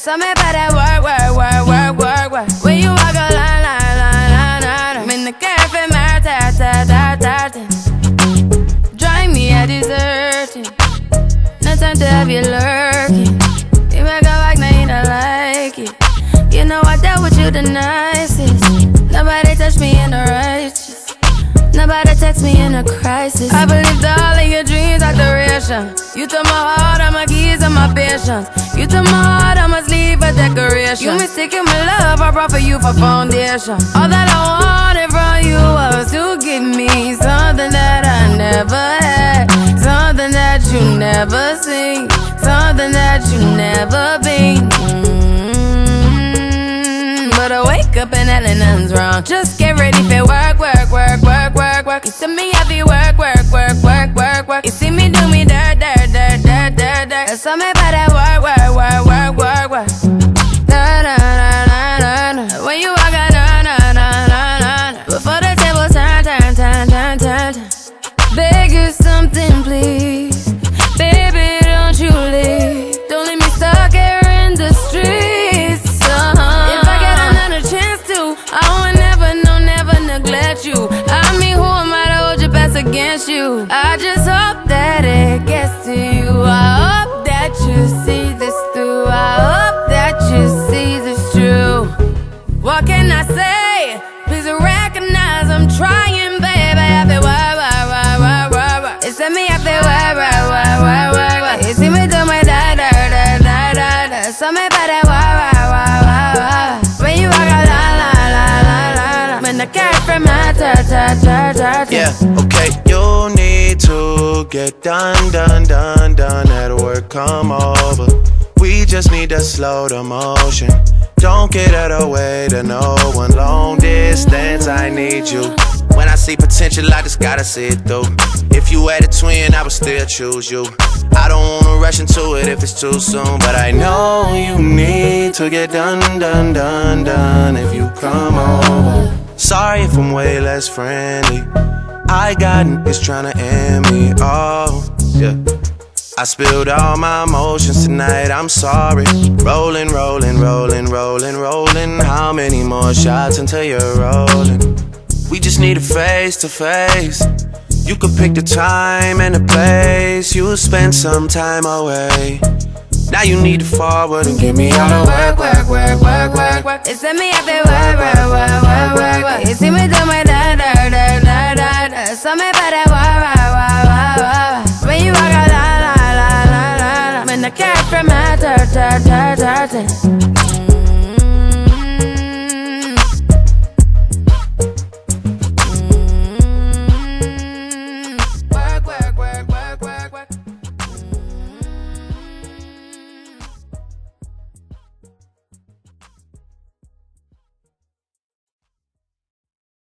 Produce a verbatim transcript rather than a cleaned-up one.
So me better work, work, work, work, work, work. When you walk a line, line, line, line, line. I'm in the cafe, my ta ta ta ta ta. Drive me a deserting. No time to have you lurking. You make a like, now you don't like it. You know I dealt with you the nicest. Nobody touched me in the righteous. Nobody text me in a crisis. I believed all of your dreams are duration. You took my heart, all my keys, and my patience. You took my heart, I must leave a decoration. You mistaken my love, I brought for you for foundation. All that I wanted from you was to give me something that I never had, something that you never seen, something that you never been. Mm-hmm. But I wake up and hell and nothing's wrong. Just get ready for work, work, work, work, work, work. You see me happy work, work, work, work, work, work. You see me do me dirt, dirt, dirt, dirt, dirt, dirt. So me better work, work, work, work, work, work. Na na na na na na. When you walk out, na na na na na. Before the table turn, turn, turn, turn, turn, turn. Beg you something, please. Baby, don't you leave. Don't leave me stuck here in the streets. Uh-huh. If I get another chance to, I will never, no, never neglect you. I mean, who am I to hold your best against you? I just hope that it gets to you. I hope that you see this through. I hope that you see this true. What can I say? Please recognize I'm trying, baby. I feel why, why, why, why, why, why. It's me, I feel why, why, why, why, why, why. You see me do my da, da, da, da, da, da. So me better why, why, why, why, why. When you walk out, la, la, la, la, la, la. When the cat from my ta, ta, ta, ta, ta. Yeah, okay. You need to get done, done, done, done. At work, come over. We just need to slow the motion. Don't get out of the way to no one. Long distance, I need you. When I see potential, I just gotta see it through. If you had a twin, I would still choose you. I don't wanna rush into it if it's too soon, but I know you need to get done, done, done, done if you come over. Sorry if I'm way less friendly. I got niggas tryna end me, oh, yeah. I spilled all my emotions tonight, I'm sorry. Rolling, rolling, rolling, rolling, rolling. How many more shots until you're rolling? We just need a face to face. You could pick the time and the place. You'll spend some time away. Now you need to forward and get me out of work, work, work, work, work, work. It's me happy work, work, work, work, work, work. You see me do my da, da, da, da, da, da. So me better work, work, work, work, work. When you walk out, la, la, la, la, la, la. When the cat from my ta, ta, ta, ta, ta.